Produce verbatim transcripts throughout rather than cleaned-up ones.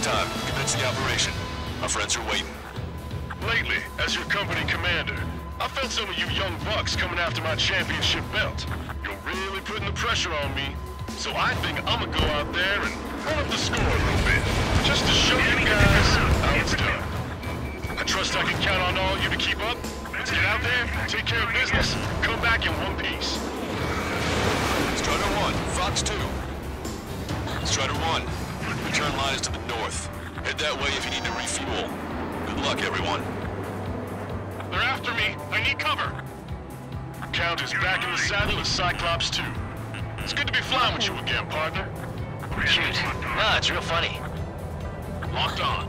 time. Commence the operation. Our friends are waiting. Lately, as your company commander, I felt some of you young bucks coming after my championship belt. You're really putting the pressure on me. So I think I'm gonna go out there and run up the score a little bit, just to show you guys how it's done. I trust I can count on all of you to keep up. Let's get out there, take care of business, come back in one piece. Strider one, Fox two. Strider one, return line is to the north. Head that way if you need to refuel. Good luck, everyone. They're after me. I need cover. Count is back in the saddle as Cyclops two. It's good to be flying with you again, partner. Shoot. Nah, it's real funny. Locked on.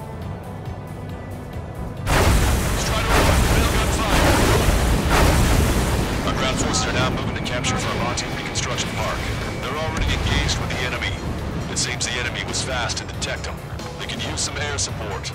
Strider one, railgun fire. Our ground forces are now moving to capture Vermonte Reconstruction Park. They're already engaged with the enemy. It seems the enemy was fast to detect them. They could use some air support.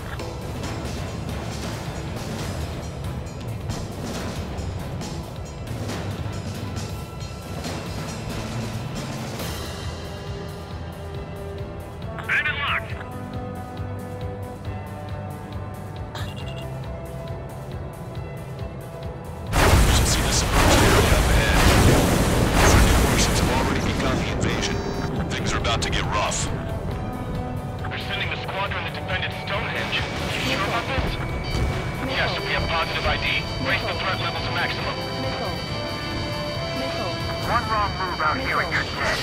To get rough. They're sending the squadron that defended Stonehenge. You sure about this? Yes, we have positive I D. Raise the threat level to maximum. Missile. Missile. One wrong move out here and you're dead.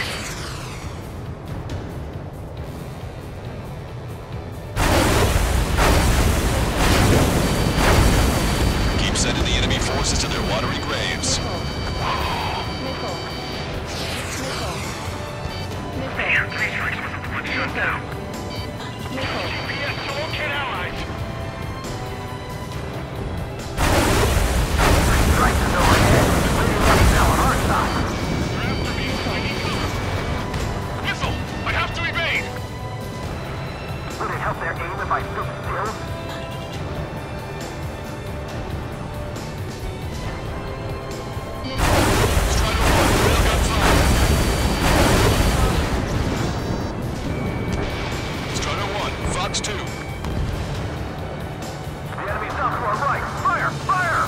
Keep sending the enemy forces to their watery graves. Missile. Missile. Man, three strikes with a one shut down. Missile. G P S to locate allies. Three strikes is overhead. Pretty lucky now on our side. They're after me. I need cover. Missile! I have to evade! Would it help their aim if I stood still? Strider one, railgun fire. Strider one, Fox two. The enemy's out to our right. Fire! Fire!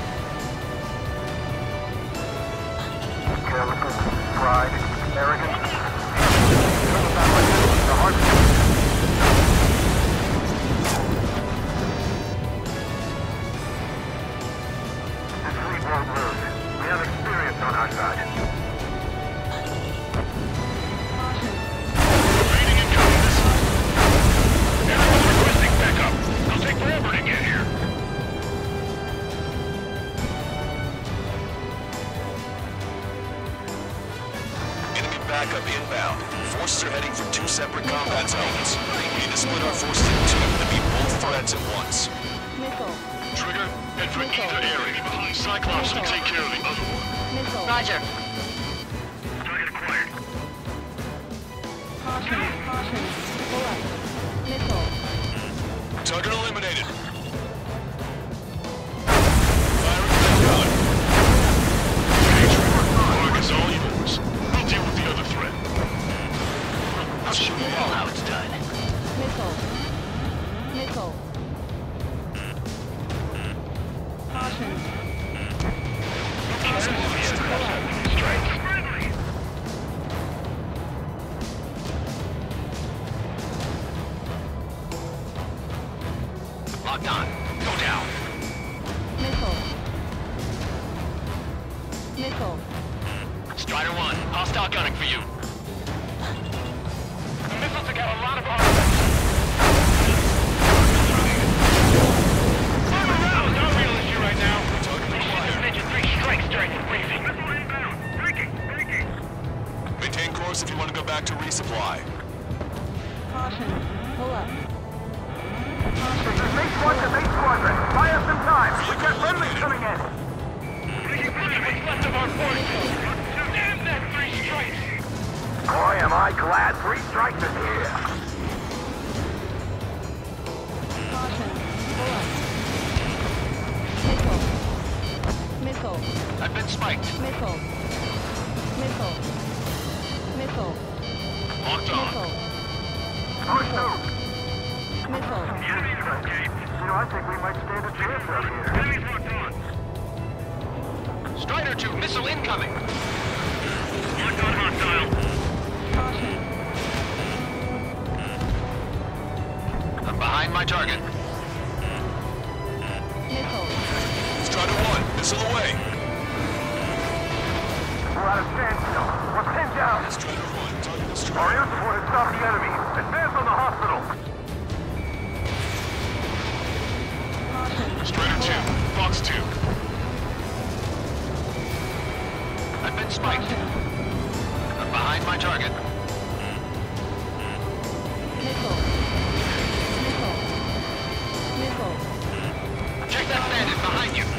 Carelessness, pride, arrogance. None of that like the heart. This fleet won't lose. We have experience on our side. Evading incoming missile. Everyone's requesting backup. It'll take forever to get here. Enemy backup inbound. Forces are heading for two separate combat zones. We need to split our forces in two to meet both threats at once. Missile. Trigger, head for either area. Cyclops will take care of the other one. Missile. Roger. Target acquired. Caution. Caution. Pull up. Missile. Target eliminated. Firing railgun. Mark is all yours. We'll deal with the other threat. I'll show you all how it's done. Missile. Missile. Caution. Locked on. Go down. Missile. Missile. Strider one, hostile gunning for you. The missiles have got a lot of armor. Armor round is our real issue right now. Mention three strikes during the briefing. Missile inbound. Breaking. Breaking. Maintain course if you want to go back to resupply. Caution. Pull up. This is base one to base squadron. Buy us some time. We got friendlies coming in. Taking look at what's left of our forces. Damn that three strikes! Boy, am I glad three strikes is here. Caution. Pull up. Missile. Missile. I've been spiked. Missile. Missile. Missile. Locked on. Missile. Push through. Missile. Enemies escaped. You know, I think we might stand a chance out here. Enemies locked on. Strider two, missile incoming. Locked on hostile. Caution. I'm behind my target. Missile. Strider one, missile away. We're out of standstill. We're pinned down. Strider one, target Our destroyed. air support has stopped the enemy. Advance on the hospital. Caution. Strider two, Fox two. I've been spiked. I'm behind my target. Missile. Missile. Missile. Check that bandit behind you.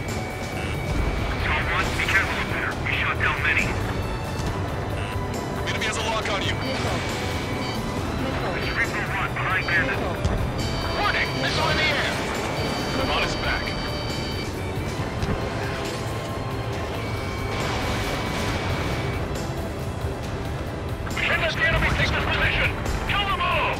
Tom one, be careful up there. We shot down many. Enemy has a lock on you. Missile. Missile. Reaper one, behind bandit. Missile. Warning! Missile in the air! I'm on his back. We can't let the enemy take this position. Kill them all.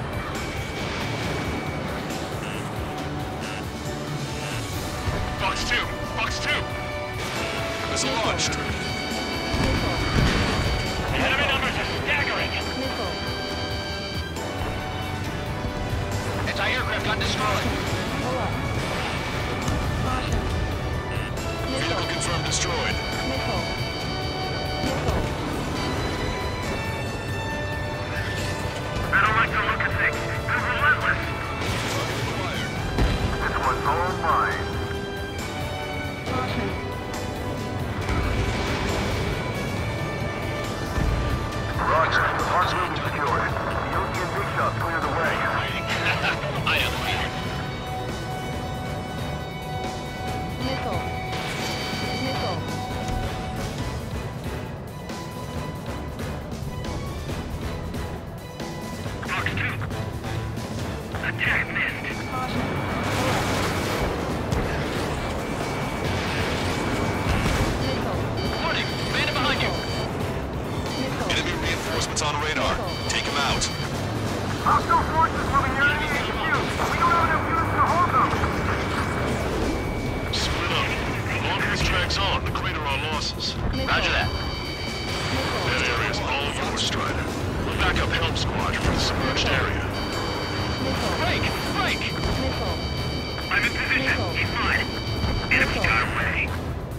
Fox two, Fox two. Missile launched. Missile. Enemy numbers are staggering. Missile. Anti-aircraft gun destroyed. Pull up. Caution. Vehicle Missile. confirmed destroyed. Missile. Missile. I don't like the look of things. They're relentless. Fired. This one's all mine. Caution. Roger. Park room is secured. The O T and big shots cleared the way. I am here. Missile. Missile. Fox two. Attack missed. Caution. Pull up. Missile. Warning! Bandit behind you! Missile. Enemy reinforcements on radar. Take him out. Hostile forces moving near enemy H Q. We don't have enough units to hold them. Split up. The longer this drags on, the greater our losses. Roger that. Missile. That area's all yours, Strider. We'll back up Helm Squadron for the submerged area. Missile. Break! Break! Missile. I'm in position. Missile. He's mine. Enemy Missile. got away.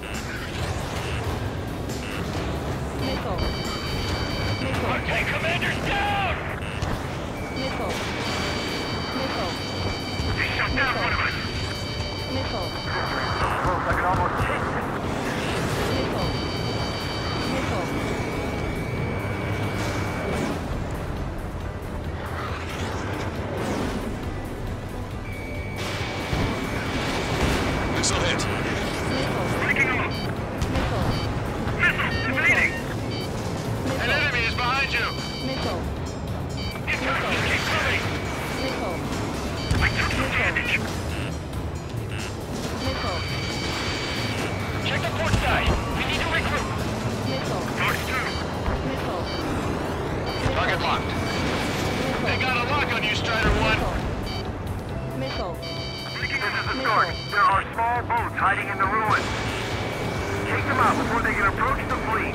Missile. Missile. Tank commander's down. Missile. Missile. They shot down one of us. Missile. So close I could almost taste it. Missile. Missile. Missile hit. Missile. Breaking them up. Missile. Missile. Evading. An Missile. enemy is behind you! Missile. Incoming. Keep coming. Missile. I took some damage. Missile. Check the port side. We need to regroup. Missile. Fox two. Missile. Target locked. They got a lock on you, Strider one! Missile. This is the start. There are small boats hiding in the ruins. Take them out before they can approach the fleet.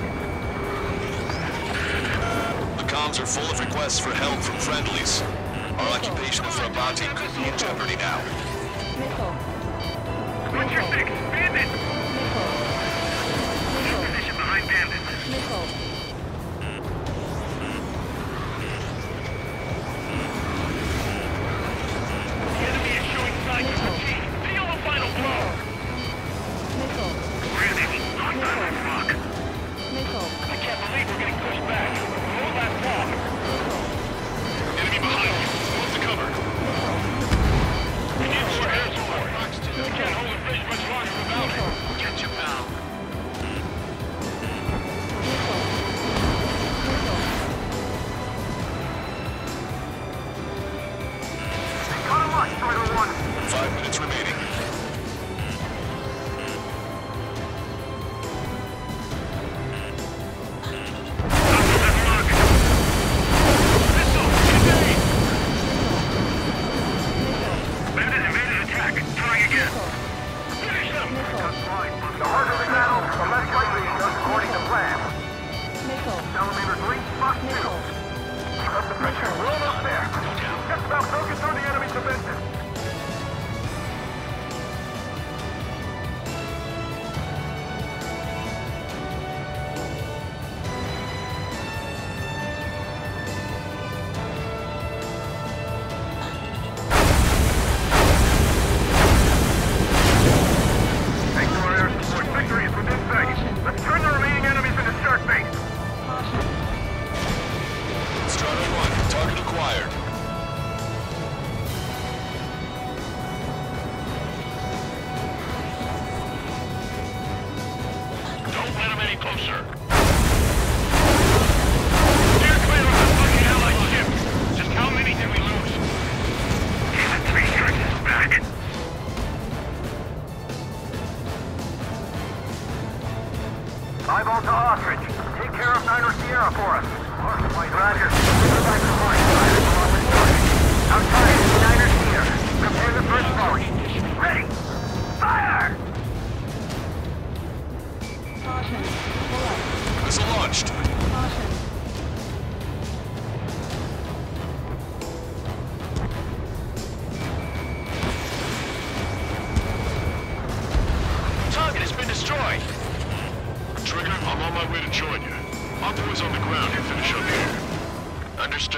The comms are full of requests for help from friendlies. Our occupation of Frabati could be in jeopardy now. Missile. What's your six? Bandit! Missile. Missile. Position behind bandit. Missile. The enemy is showing signs of fatigue. Deal the final blow. Missile. We're unable to knock down that rock. Missile. I can't believe we're getting pushed back. Roll that walk. Enemy behind you. Move to cover. We need more air support. We can't hold the bridge much longer without it.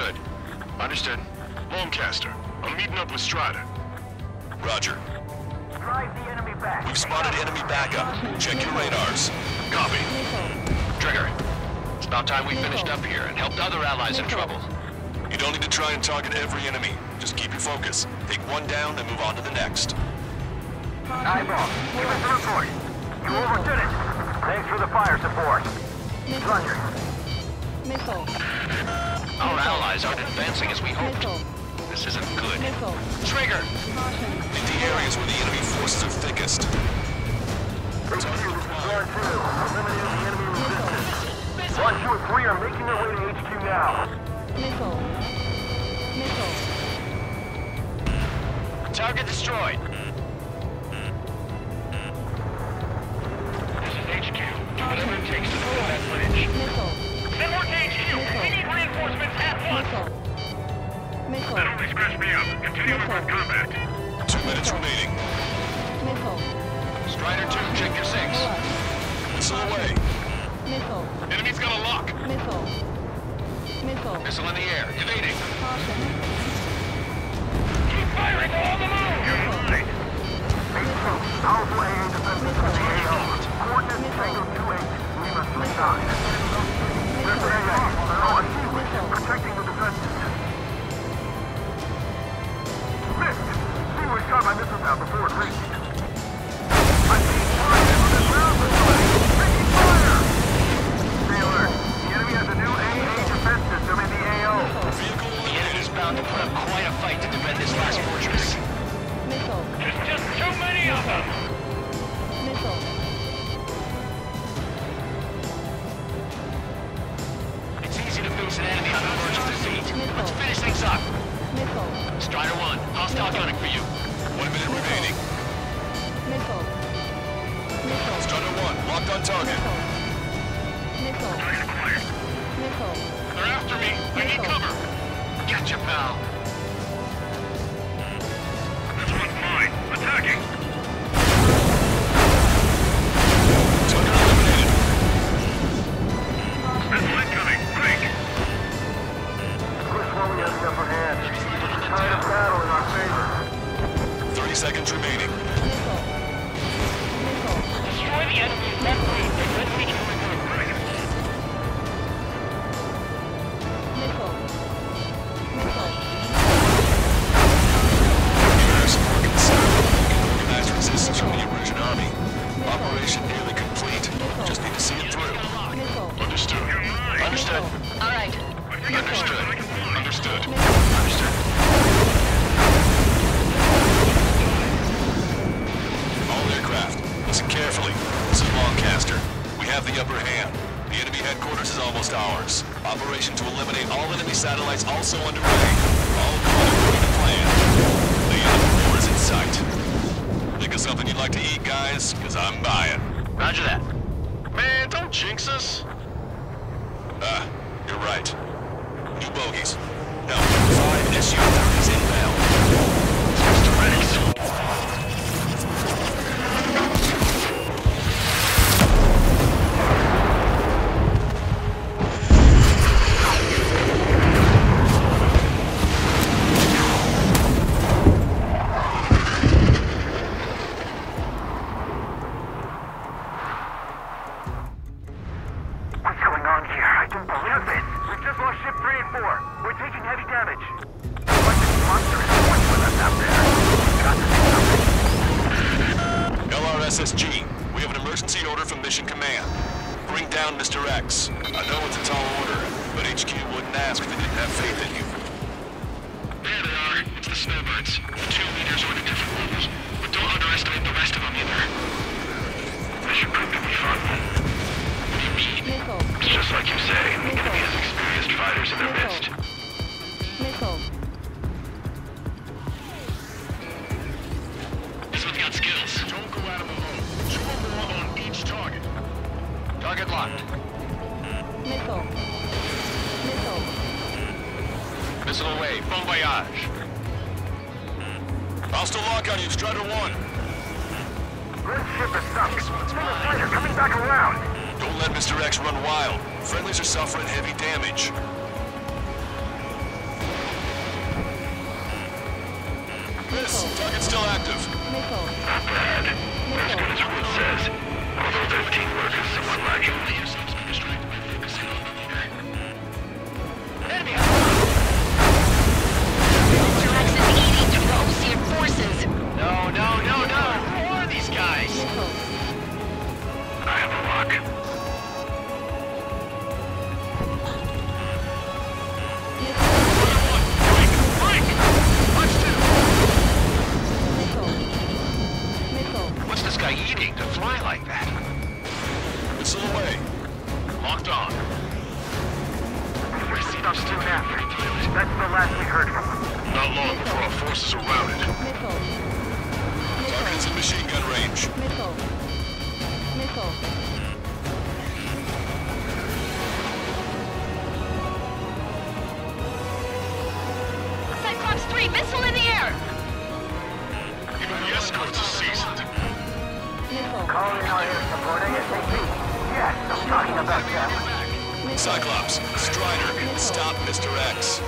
Understood. Understood. Lancaster, I'm meeting up with Strider. Roger. Drive the enemy back. We've spotted enemy backup. Check your radars. Copy. Missile. Trigger. It's about time we finished up here and helped other allies in trouble. You don't need to try and target every enemy. Just keep your focus. Take one down, then move on to the next. Eyeball, give us a report. You overstood it. Thanks for the fire support. Roger. Missile. Our allies aren't advancing as we hoped. Missile. This isn't good. Missile. Trigger! Caution. In the areas where the enemy forces are thickest. H Q, this is Guard two. Eliminating the enemy resistance. One, two, and three are making their way to H Q now. Missile. Missile. Target destroyed. This is H Q. Do whatever it takes to defend that bridge. Missile. Then we're to H Q. Missile. We need reinforcements at once. Missile. Missile. Only scratched me up. Continue with our combat. Two minutes remaining. Missile. Strider two, check your six. Missile away. Missile. Enemy's got a lock. Missile. Missile. Missile in the air. Evading. Caution. Keep firing all the moon! You're right. H Q, powerful A A defenses from the A O. Coordinates Tango two eight, Lima three nine. Remember A A, they're on Seaway, protecting the defenses. Missed! Seaway shot my missile down before it reached. I see fire on the ground this way! Taking fire! Stay alert. The enemy has a new A A defense system in the A O. Vehicle The enemy's bound to put up quite a fight to defend this last fortress. Missile. There's just too many of them! Missile. It's easy to face an enemy on the verge of defeat. Missile. Let's finish things up. Missile. Strider one, hostile gunning for you. One minute remaining. Missile. Missile. Strider one, locked on target. Missile. Missile. They're after me. I need cover. Gotcha, pal. This one's mine. Attacking. Target eliminated. Missile incoming. Break. We're slowly on the upper hand. Tide of battle in our favor. Thirty seconds remaining. Missile. Missile. Destroy the enemy's left wing and then we can regroup. Missile. Missile. Air support considerable. Organized resistance from the Erusian army. Operation nearly complete. Just need to see it through. Missile. Understood. You're mine. Understood. All right. Understood. Understood. Understood. All aircraft, listen carefully. This is Lancaster. We have the upper hand. The enemy headquarters is almost ours. Operation to eliminate all enemy satellites also underway. All going according to plan. The end of the war is in sight. Think of something you'd like to eat, guys? Because I'm buying. Roger that. Man, don't jinx us. Ah, you're right. New bogies. No, five S U thirties inbound. Mister Rex. What's going on here? I don't believe this. We've just lost ship three and four. We're taking heavy damage. Like this monster is working with us out there. We've got to do something. L R S S G, we have an emergency order from Mission Command. Bring down Mister X. I know it's a tall order, but H Q wouldn't ask if they didn't have faith in you. There they are. It's the snowbirds. The two leaders are at different levels. But don't underestimate the rest of them either. This should prove to be fun. What do you mean? Missile. It's just like you say. The enemy has experienced fighters in their midst. Missile. This one's got skills. Don't go out of the hole. Two or more on each target. Target locked. Missile. Missile. Missile away. Bon voyage. Hostile lock on you, Strider one. This ship is stuck. Fighter coming back around. Don't let Mister X run wild. Friendlies are suffering heavy damage. Miss, target's still active. Missile. Bad. As good as Wood says. Although fifteen workers somewhat lacking. Enemy! Drax is eating through the Osean forces. No, no, no, no! Who are these guys? Missile. I have a lock. What's this guy eating to fly like that? Missile away. Locked on. Mister Stump's soon after. That's the last we heard from him. Not long before our forces are routed. Missile. Target is in machine gun range. Missile. Missile. Cyclops three, missile in the air. Even the escorts are seasoned. Missile. Call in our air support ASAP. Yes, I'm talking about them. Cyclops, Strider, stop Mister X.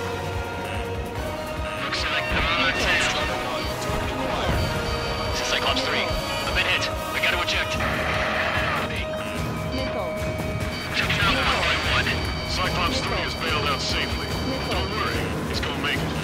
Select the ten. Strider one, target acquired. Cyclops three. I've been hit. I gotta eject. Missile. Check it out, one by one. Cyclops three is bailed out safely. Don't worry, he's gonna make it.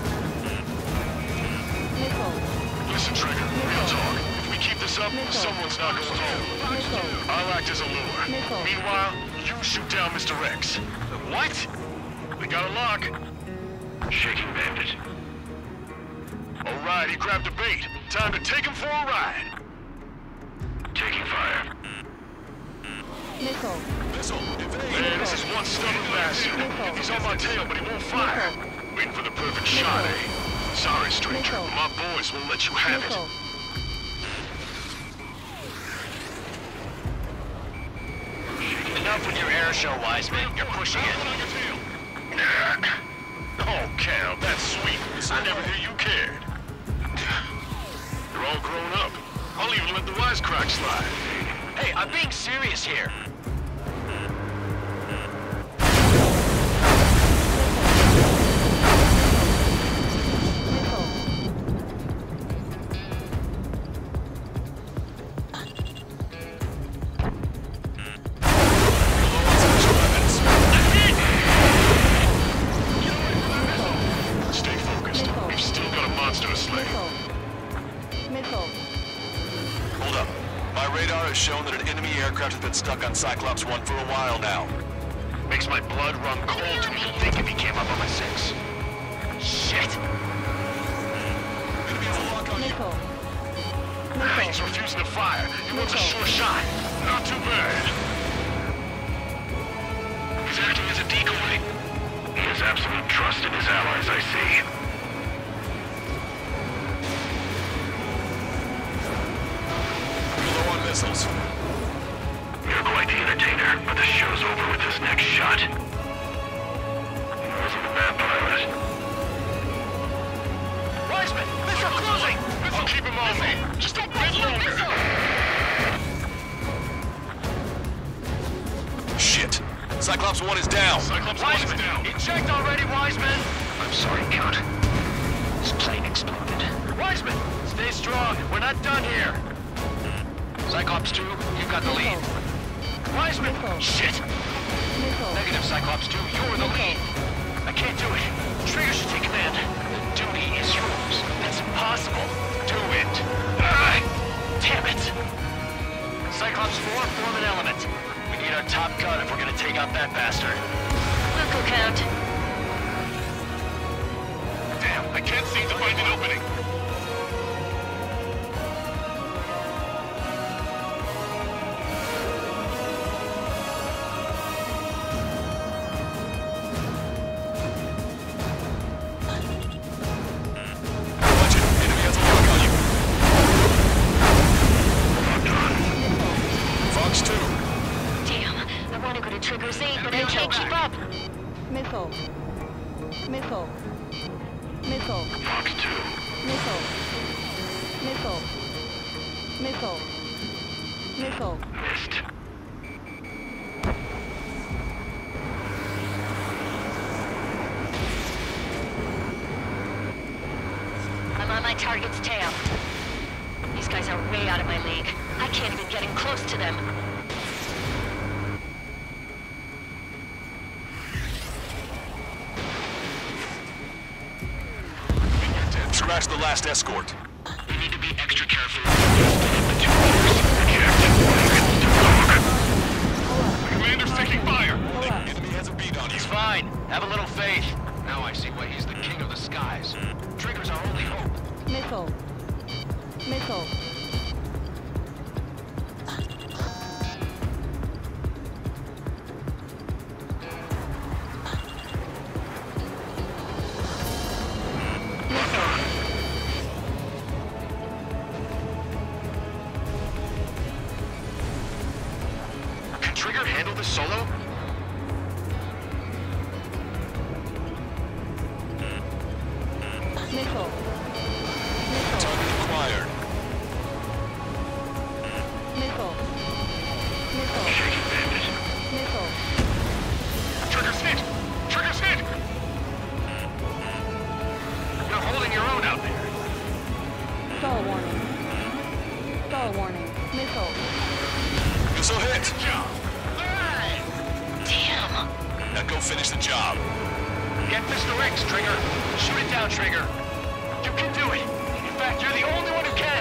Missile. Listen, Trigger, real talk. If we keep this up, someone's not going home. Missile. I'll act as a lure. Missile. Meanwhile, you shoot down Mister X. What? We got a lock. Shaking bandit. All right, he grabbed the bait. Time to take him for a ride. Taking fire. Missile. Missile, evade. Man, this is one stubborn bastard. He's on my tail, but he won't fire. Waiting for the perfect shot, eh? Sorry, stranger, but my boys won't let you have it. Missile. Enough with your air show, Wiseman. You're pushing it. Oh, Cal, that's sweet. I never knew you cared. You're all grown up. I'll even let the wisecrack slide. Hey, I'm being serious here. Stay focused. We've still got a monster to slay. Missile. Missile. Hold up. My radar has shown that an enemy aircraft has been stuck on Cyclops one for a while now. Makes my blood run cold to even think if he came up on my six. Shit! Enemy has a lock on you. Missile. He's refusing to fire. He wants a sure shot. Not too bad. He's acting as a decoy. He has absolute trust in his allies, I see. We're low on missiles. You're quite the entertainer, but the show's over with this next shot. He wasn't a bad pilot. Wiseman! Missile closing! I'll keep him on me. Just a bit longer. Shit. Cyclops one is down. Cyclops one is Wiseman! down. Eject already, Wiseman! I'm sorry, Count. This plane exploded. Wiseman! Stay strong. We're not done here. Cyclops two, you've got the lead. Wiseman! Missile. Shit! Missile. Negative, Cyclops two, you're the lead. I can't do it. Trigger should take command. The duty is yours. That's impossible. Do it. Ah, damn it! Cyclops four, form an element. We need our top gun if we're gonna take out that bastard. We'll go count. Damn, I can't seem to find an opening. Watch it. Enemy has a lock on you. Fox two. Damn, I want to go to Trigger's aid, but I can't keep up. Missile. Missile. Missile. Fox two. Missile. Missile. Missile. Missile. Missed. I'm on my target's tail. These guys are way out of my league. I can't even get in close to them. Scratch the last escort. We need to be extra careful. The two leaders. The commander's taking fire. Pull up. Enemy has a beat on you. He's fine. Have a little faith. Now I see why he's the king of the skies. Trigger's our only hope. Missile. Missile. Can Trigger handle this solo? Missile. Missile. Target acquired. Missile. Missile. Missile. Trigger's hit. Trigger's hit. You're holding your own out there. Stall warning. Stall warning. Missile. Missile hit. Damn. Now go finish the job. Get Mister X, Trigger. Shoot it down, Trigger. You can do it. In fact, you're the only one who can.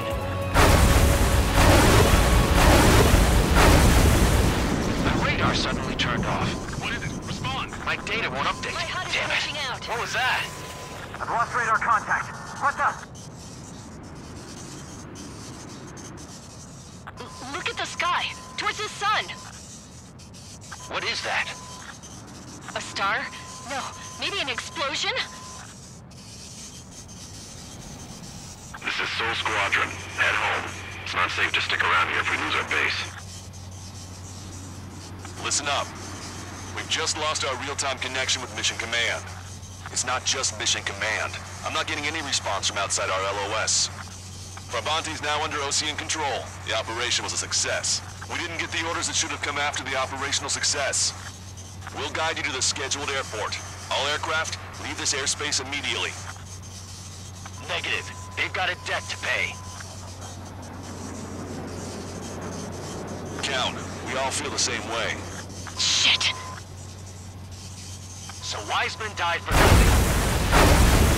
My radar suddenly turned off. What is it? Respond. My data won't update. My H U D is Damn it. glitching out. What was that? I've lost radar contact. What's up? L- Look at the sky. Towards the sun. What is that? A star? No. Maybe an explosion? This is Soul Squadron. Head home. It's not safe to stick around here if we lose our base. Listen up. We've just lost our real-time connection with Mission Command. It's not just Mission Command. I'm not getting any response from outside our L O S. Farbanti's now under O C N control. The operation was a success. We didn't get the orders that should have come after the operational success. We'll guide you to the scheduled airport. All aircraft, leave this airspace immediately. Negative. They've got a debt to pay. Count, we all feel the same way. Shit. So Wiseman died for nothing.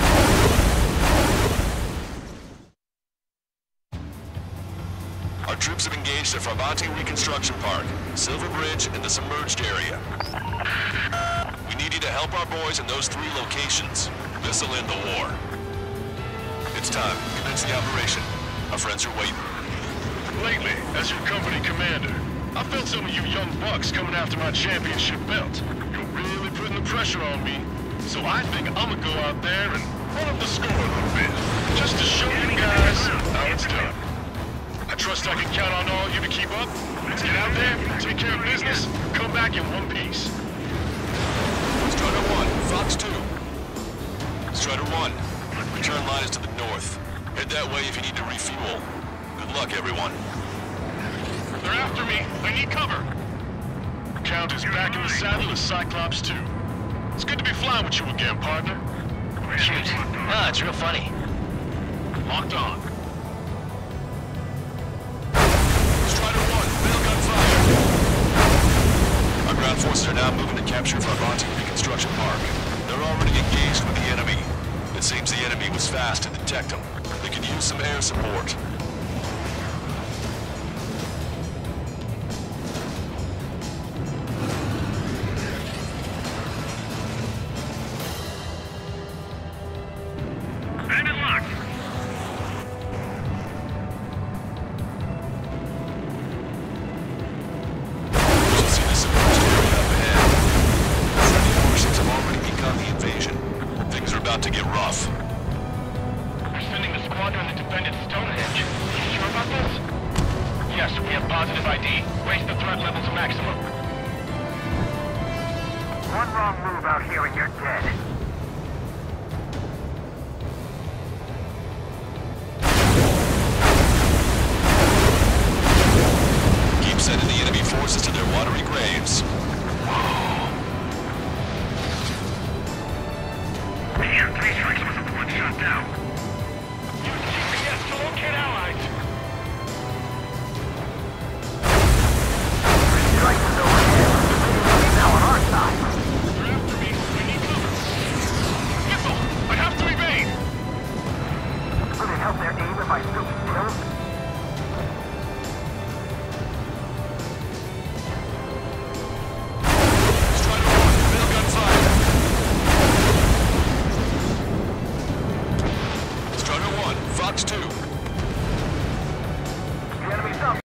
Our troops have engaged at Farbanti Reconstruction Park, Silver Bridge, and the submerged area. We need you to help our boys in those three locations. This'll end the war. It's time. Commence the operation. Our friends are waiting. Lately, as your company commander, I felt some of you young bucks coming after my championship belt. You're really putting the pressure on me. So I think I'm gonna go out there and run up the score a little bit. Just to show you guys how it's done. I trust I can count on all you to keep up. Let's get out there, take care of business, come back in one piece. Strider one, Fox two. Strider one, return line is to the north. Head that way if you need to refuel. Good luck, everyone. They're after me. I need cover. Count is back in the saddle as Cyclops two. It's good to be flying with you again, partner. Shoot. Ah, it's real funny. Locked on. Strider one, bail gun fire. Our ground forces are now moving to capture Farbanti Reconstruction Park. They're already engaged with the enemy. It seems the enemy was fast to detect them. They could use some air support. Bandit locked. You should see the submerged area up ahead. Friendly warships have already begun the invasion. Things are about to get rough. We're sending the squadron to defend at Stonehenge. You sure about this? Yes, we have positive I D. Raise the threat level to maximum. One wrong move out here and you're dead. Keep sending the enemy forces to their watery graves. Here, three strikes was a one shot down.